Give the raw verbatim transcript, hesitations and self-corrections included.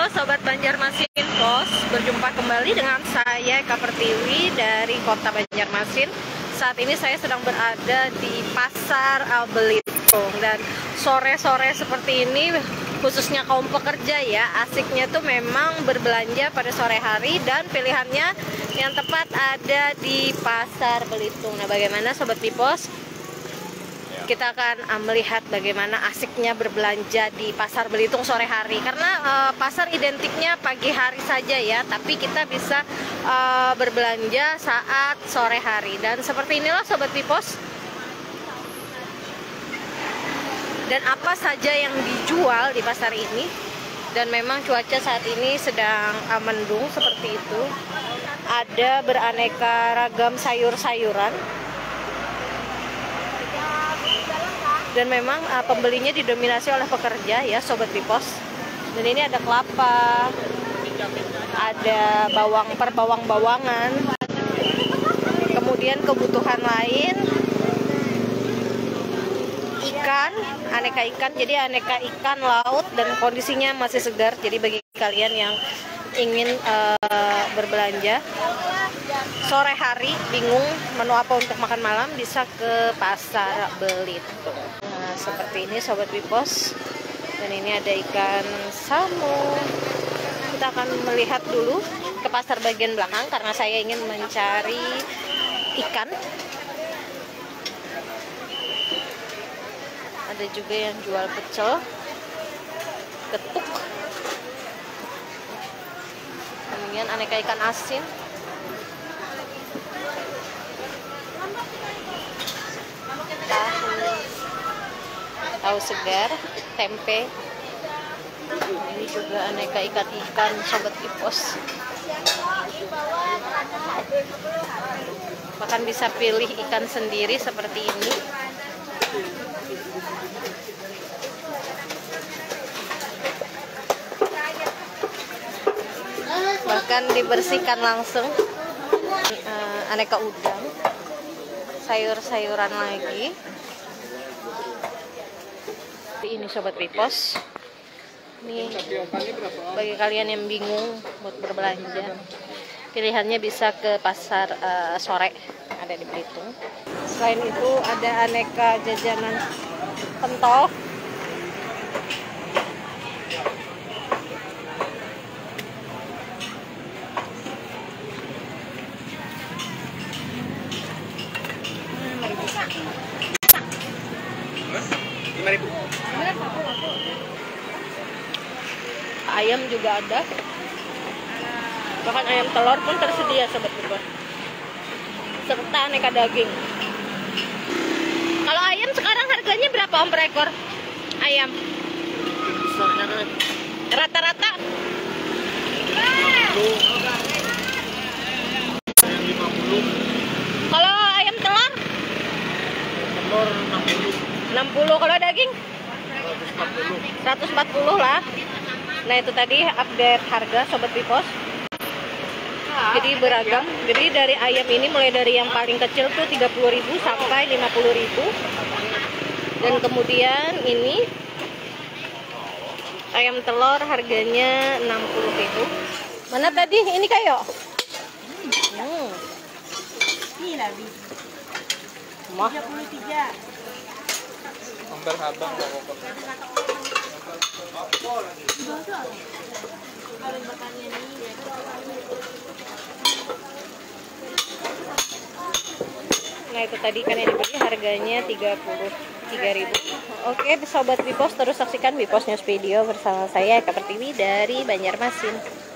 Halo Sobat Banjarmasin Pos, berjumpa kembali dengan saya Eka Pertiwi dari kota Banjarmasin. Saat ini saya sedang berada di Pasar Belitung. Dan sore-sore seperti ini, khususnya kaum pekerja ya, asiknya tuh memang berbelanja pada sore hari. Dan pilihannya yang tepat ada di Pasar Belitung. Nah, bagaimana Sobat Bipos? Kita akan uh, melihat bagaimana asiknya berbelanja di Pasar Belitung sore hari. Karena uh, pasar identiknya pagi hari saja ya, tapi kita bisa uh, berbelanja saat sore hari. Dan seperti inilah Sobat Bipos. Dan apa saja yang dijual di pasar ini. Dan memang cuaca saat ini sedang uh, mendung seperti itu. Ada beraneka ragam sayur-sayuran. Dan memang uh, pembelinya didominasi oleh pekerja ya Sobat Bipos. Dan ini ada kelapa, ada bawang per bawang-bawangan, kemudian kebutuhan lain ikan, aneka ikan. Jadi aneka ikan laut dan kondisinya masih segar. Jadi bagi kalian yang ingin uh, berbelanja sore hari bingung menu apa untuk makan malam, bisa ke Pasar Belitung. Nah, seperti ini Sobat Bipos. Dan ini ada ikan samu. Kita akan melihat dulu ke pasar bagian belakang karena saya ingin mencari ikan. Ada juga yang jual pecel, getuk, kemudian aneka ikan asin, tahu, tahu segar, tempe. Ini juga aneka ikan-ikan Sobat Bipos. Bahkan bisa pilih ikan sendiri seperti ini. Bahkan dibersihkan langsung. uh, Aneka udang, sayur-sayuran lagi. Ini Sobat Bipos. Ini bagi kalian yang bingung buat berbelanja, pilihannya bisa ke pasar uh, sore ada di Belitung. Selain itu ada aneka jajanan pentol. lima ribu. Ayam juga ada. Bahkan ayam telur pun tersedia Sobat Bipos. Serta aneka daging. Kalau ayam sekarang harganya berapa om per ekor? Ayam rata-rata kalau ayam telur Telur enam puluh. enam puluh, kalau daging seratus empat puluh. seratus empat puluh lah. Nah, itu tadi update harga Sobat Bipos. Jadi beragam. Jadi dari ayam ini mulai dari yang paling kecil tuh tiga puluh ribu sampai lima puluh ribu. Dan kemudian ini ayam telur harganya enam puluh ribu. Mana tadi? Ini kayo. Hmm. Mah. Ambil habang Nah, itu tadi kan yang dibeli harganya tiga puluh tiga ribu. Oke Sobat Bipos, terus saksikan Bipos News Video bersama saya Eka Pertiwi dari Banjarmasin.